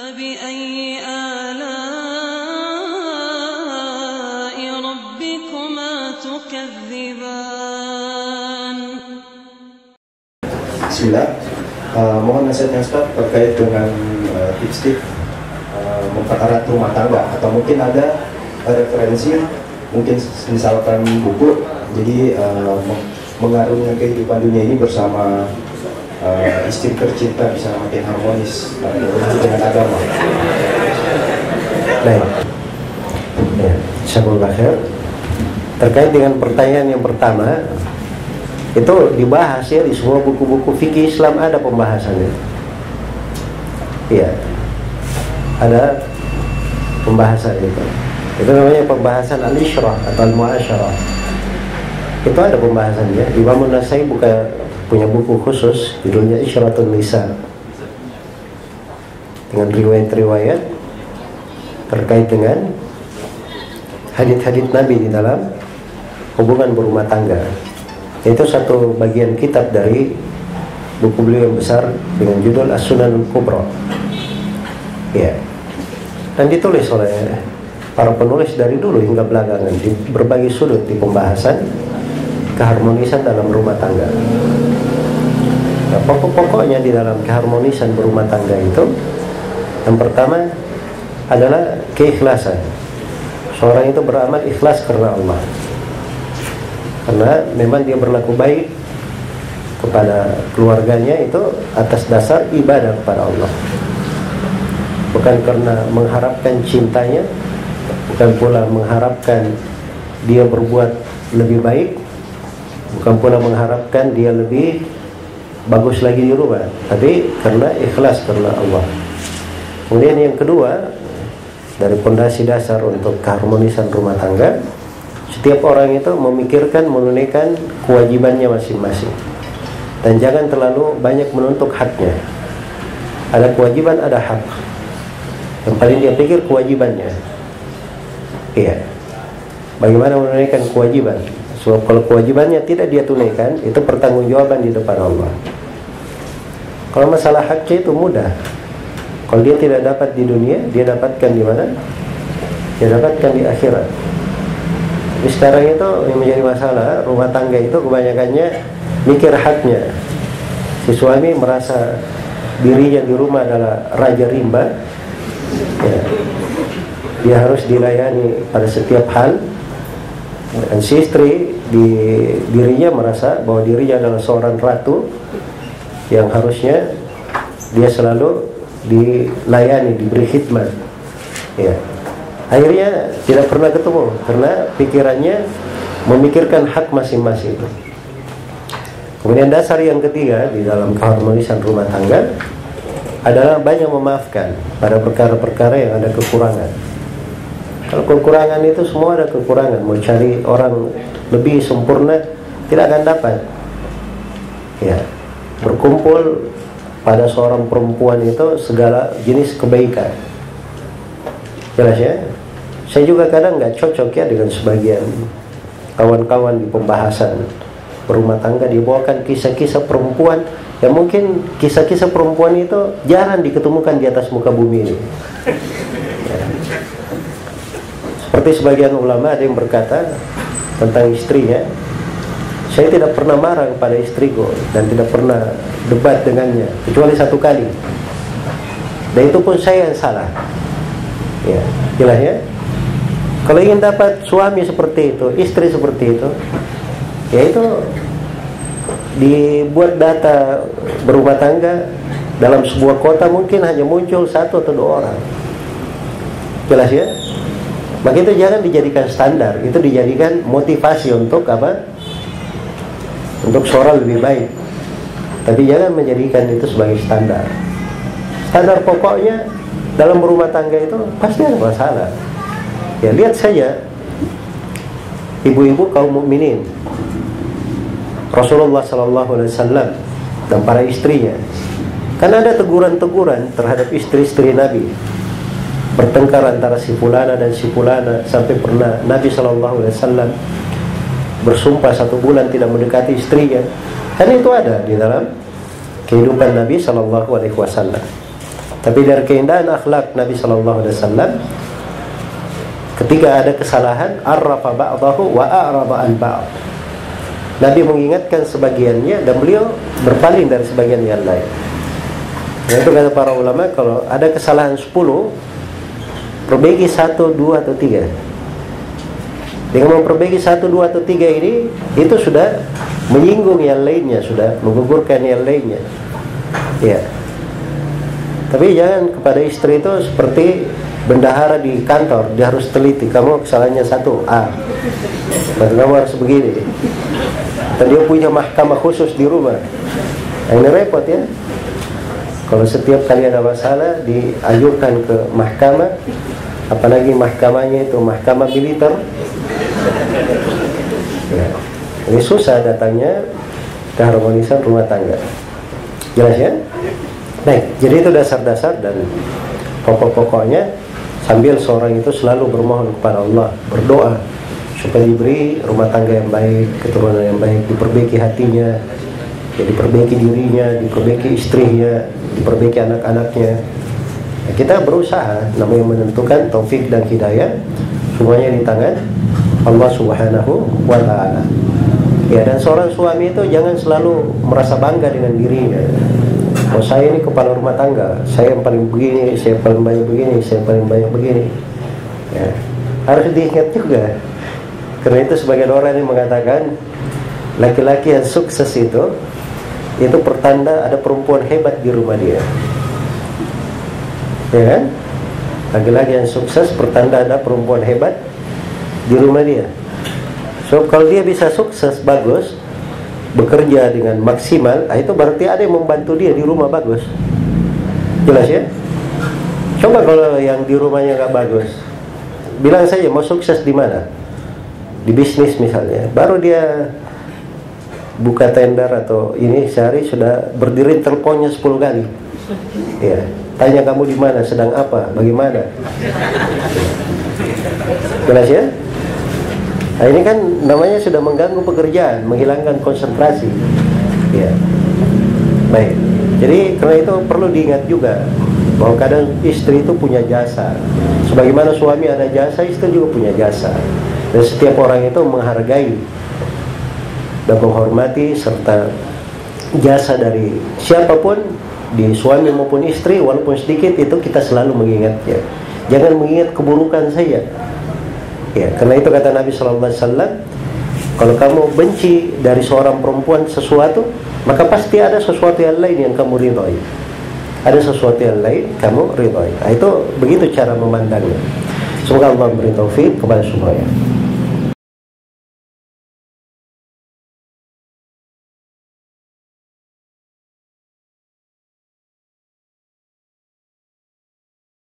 فبأي آلاء ربكما تكذبان. Bismillah. Mohon nasihatnya Ustaz terkait dengan tips-tips mempererat rumah tangga, atau mungkin ada referensi, mungkin misalkan buku, jadi mengarungi kehidupan dunia ini bersama istri tercinta bisa makin harmonis dengan agama. Baik, ya, Syarul Khair. Terkait dengan pertanyaan yang pertama, itu dibahas ya di semua buku-buku fikih Islam, ada pembahasannya. Iya, ada pembahasan itu. Itu namanya pembahasan al-isyrah atau al-mu'asyarah. Itu ada pembahasannya. Imam An-Nasai punya buku khusus judulnya Isyratun Nisa, dengan riwayat-riwayat terkait dengan hadits-hadits Nabi di dalam hubungan berumah tangga. Itu satu bagian kitab dari buku beliau yang besar dengan judul As-Sunanul Kubra. Ya. Dan ditulis oleh para penulis dari dulu hingga belakangan di berbagai sudut di pembahasan keharmonisan dalam rumah tangga. Nah, pokok-pokoknya di dalam keharmonisan berumah tangga itu, yang pertama adalah keikhlasan. Seorang itu beramal ikhlas karena Allah, karena memang dia berlaku baik kepada keluarganya itu atas dasar ibadah kepada Allah, bukan karena mengharapkan cintanya, bukan pula mengharapkan dia berbuat lebih baik, bukan pula mengharapkan dia lebih bagus lagi di rumah, tapi karena ikhlas karena Allah. Kemudian yang kedua, dari fondasi dasar untuk keharmonisan rumah tangga, setiap orang itu memikirkan menunaikan kewajibannya masing-masing, dan jangan terlalu banyak menuntut haknya. Ada kewajiban, ada hak. Yang paling dia pikir kewajibannya. Iya. Bagaimana menunaikan kewajiban? Sebab kalau kewajibannya tidak dia tunaikan, itu pertanggungjawaban di depan Allah. Kalau masalah haknya itu mudah. Kalau dia tidak dapat di dunia, dia dapatkan di mana? Dia dapatkan di akhirat. Tapi sekarang itu yang menjadi masalah rumah tangga itu kebanyakannya mikir haknya. Si suami merasa dirinya di rumah adalah raja rimba, ya. Dia harus dilayani pada setiap hal. Dan si istri dirinya merasa bahwa dirinya adalah seorang ratu yang harusnya dia selalu dilayani, diberi khidmat, ya. Akhirnya tidak pernah ketemu karena pikirannya memikirkan hak masing-masing. Kemudian dasar yang ketiga di dalam keharmonisan rumah tangga adalah banyak memaafkan pada perkara-perkara yang ada kekurangan. Kalau kekurangan itu semua ada kekurangan, mau cari orang lebih sempurna tidak akan dapat. Ya, berkumpul pada seorang perempuan itu segala jenis kebaikan. Jelas ya? Saya juga kadang nggak cocok ya dengan sebagian kawan-kawan di pembahasan berumah tangga, dibawakan kisah-kisah perempuan yang mungkin kisah-kisah perempuan itu jarang diketemukan di atas muka bumi ini. Ya. Seperti sebagian ulama ada yang berkata tentang istrinya, saya tidak pernah marah kepada istriku dan tidak pernah debat dengannya kecuali satu kali, dan itu pun saya yang salah. Ya, jelas ya. Kalau ingin dapat suami seperti itu, istri seperti itu, ya itu dibuat data berumah tangga dalam sebuah kota mungkin hanya muncul 1 atau 2 orang. Jelas ya. Maka itu jangan dijadikan standar, itu dijadikan motivasi untuk apa? Untuk seorang lebih baik. Tapi jangan menjadikan itu sebagai standar. Standar pokoknya dalam berumah tangga itu pasti ada masalah. Ya, lihat saja ibu-ibu kaum mukminin, Rasulullah SAW dan para istrinya. Kan ada teguran-teguran terhadap istri-istri Nabi. Bertengkar antara si fulana dan si fulana, sampai pernah Nabi SAW bersumpah 1 bulan tidak mendekati istrinya. Kan itu ada di dalam kehidupan Nabi SAW. Tapi dari keindahan akhlak Nabi Shallallahu Alaihi Wasallam, ketika ada kesalahan, arrafa ba'dahu wa a'rada an ba'd. Nabi mengingatkan sebagiannya dan beliau berpaling dari sebagian yang lain. Nah, itu kata para ulama, kalau ada kesalahan 10, perbaiki 1, 2 atau 3. Dengan memperbaiki 1, 2 atau 3 ini, itu sudah menyinggung yang lainnya, sudah menggugurkan yang lainnya. Ya. Tapi jangan kepada istri itu seperti bendahara di kantor, dia harus teliti. Kamu kesalahannya 1A, berarti kamu harus begini. Dan dia punya mahkamah khusus di rumah. Nah, ini repot ya. Kalau setiap kali ada masalah diajukan ke mahkamah, apalagi mahkamahnya itu mahkamah militer, ya, ini susah datangnya keharmonisan rumah tangga. Jelas ya? Baik, jadi itu dasar-dasar dan pokok-pokoknya, sambil seorang itu selalu bermohon kepada Allah, berdoa supaya diberi rumah tangga yang baik, keturunan yang baik, diperbaiki hatinya, ya, diperbaiki dirinya, diperbaiki istrinya, diperbaiki anak-anaknya. Ya, kita berusaha, namanya menentukan taufik dan hidayah, semuanya di tangan Allah Subhanahu wa Ta'ala. Ya, dan seorang suami itu jangan selalu merasa bangga dengan dirinya. Oh, saya ini kepala rumah tangga, saya yang paling begini, saya paling banyak begini, saya paling banyak begini. Ya, harus diingat juga. Karena itu sebagian orang yang mengatakan laki-laki yang sukses itu pertanda ada perempuan hebat di rumah dia. Ya kan? Laki-laki yang sukses pertanda ada perempuan hebat di rumah dia. So kalau dia bisa sukses bagus, bekerja dengan maksimal, itu berarti ada yang membantu dia di rumah bagus. Jelas ya? Coba kalau yang di rumahnya nggak bagus, bilang saja mau sukses di mana? Di bisnis misalnya, baru dia buka tender atau ini sehari sudah berdiri teleponnya 10 kali. Ya, tanya kamu di mana, sedang apa, bagaimana. Jelas ya? Nah, ini kan namanya sudah mengganggu pekerjaan, menghilangkan konsentrasi. Ya. Baik. Jadi karena itu perlu diingat juga bahwa kadang istri itu punya jasa. Sebagaimana suami ada jasa, istri juga punya jasa. Dan setiap orang itu menghargai dan menghormati serta jasa dari siapapun, di suami maupun istri, walaupun sedikit, itu kita selalu mengingatnya. Jangan mengingat keburukan saja. Ya, karena itu kata Nabi Sallallahu Alaihi Wasallam, kalau kamu benci dari seorang perempuan sesuatu, maka pasti ada sesuatu yang lain yang kamu ridhoi. Ada sesuatu yang lain kamu ridhoi. Nah, itu begitu cara memandangnya. Semoga Allah memberi taufik kepada semuanya.